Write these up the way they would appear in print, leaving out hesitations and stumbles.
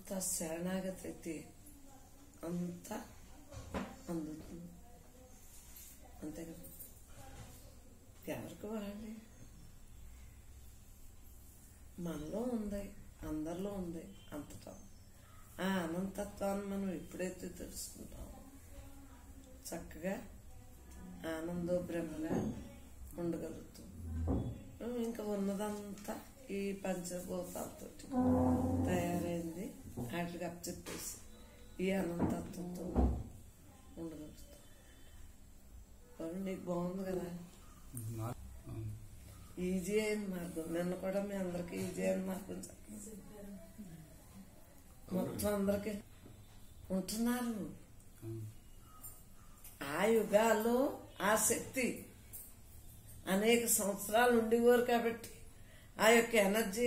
ఎంత శరణాగతి అయితే అంత అందుతుంది. అంతే కదా, ఎవరికి వాళ్ళే. మనలో ఉంది, అందరిలో ఉంది అంతటా. ఆ అనంతత్వాన్ని మనం ఎప్పుడైతే తెలుసుకుంటామో చక్కగా ఆనందో బ్రహ్మగా ఉండగలుగుతాం. ఇంకా ఉన్నదంతా ఈ పంచభూతాలతో తయారైంది, వాటికి అప్పచెప్పేసి ఈ అనంతత్వంతో ఉండగలుగుతాం. నీకు బాగుంది కదా, ఈజీ అయిన మార్గం. నిన్న కూడా మీ అందరికి ఈజీ అయిన మార్గం మొత్తం అందరికి ఉంటున్నారు. ఆ యుగాల్లో ఆ శక్తి అనేక సంవత్సరాలు ఉండేవారు కాబట్టి ఆ యొక్క ఎనర్జీ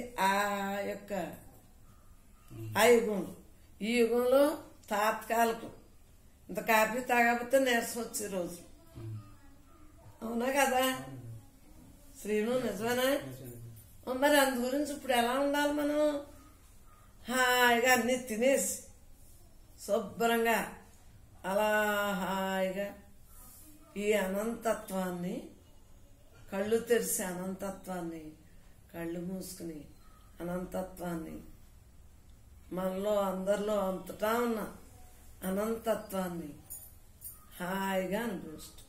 ఆ యుగంలో, ఈ యుగంలో తాత్కాలికం. ఇంత కాఫీ తాగకపోతే నీరసం వచ్చే రోజు. అవునా కదా శ్రీను, నిజమేనా? మరి అందు గురించి ఇప్పుడు ఎలా ఉండాలి మనం? హాయిగా అన్ని తినేసి శుభ్రంగా అలా హాయిగా ఈ అనంతత్వాన్ని, కళ్ళు తెరిచి అనంతత్వాన్ని, కళ్ళు మూసుకుని అనంతత్వాన్ని, మనలో అందరిలో అంతటా ఉన్న అనంతత్వాన్ని హాయిగా అనుభవిస్తాం.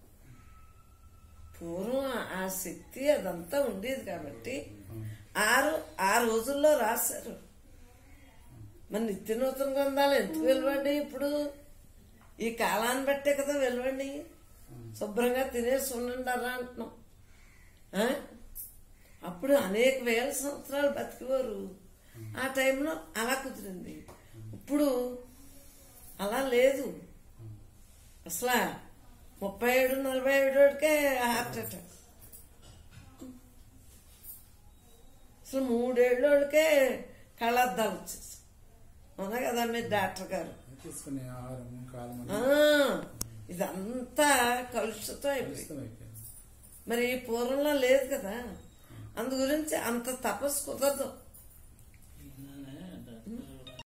పూర్వం ఆ శక్తి అదంతా ఉండేది కాబట్టి ఆ రోజుల్లో రాశారు. మన నిత్య నూతన గ్రంథాలు ఎందుకు వెలువండి? ఇప్పుడు ఈ కాలాన్ని బట్టే కదా వెలువండి. శుభ్రంగా తినేసి ఉండండి అంటున్నాం. అప్పుడు అనేక వేల సంవత్సరాలు బతికేవారు. ఆ టైంలో అలా కుదిరింది. ఇప్పుడు అలా లేదు. అసలు 37-47కే హార్ట్ అటాక్. అసలు 3 ఏళ్ళకే కళ్ళద్దాలు వచ్చేసి. అవునా కదా మీరు డాక్టర్ గారు? ఇదంతా కలుషితం అయిపోయింది. మరి పూర్వంలో లేదు కదా. అందు గురించి అంత తపస్సు కుదరదు.